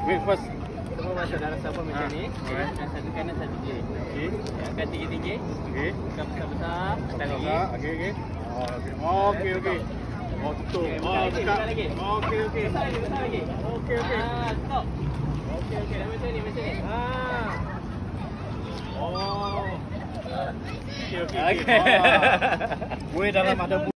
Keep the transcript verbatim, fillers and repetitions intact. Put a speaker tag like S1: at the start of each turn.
S1: Wait first.
S2: Semua masuk dalam sampah macam
S1: Ha,
S2: ni.
S1: alright.
S2: Dan satu kanan satu kiri.
S1: Okey.
S2: Angkat tinggi-tinggi.
S1: Okey.
S2: Angkat besar-besar. Tekan lagi.
S1: Okey okey. Oh, okey okey. Oh, tutup.
S2: Okey,
S1: Oh,
S2: buka lagi,
S1: dekat.
S2: buka lagi.
S1: Okey okey.
S2: Besar lagi, besar lagi.
S1: Okey okey.
S2: Ah, stop. Okey, okey. Macam ni, macam ni. Ah.
S1: Oh. Okey okey.
S2: Okey.
S1: Gue dalam ada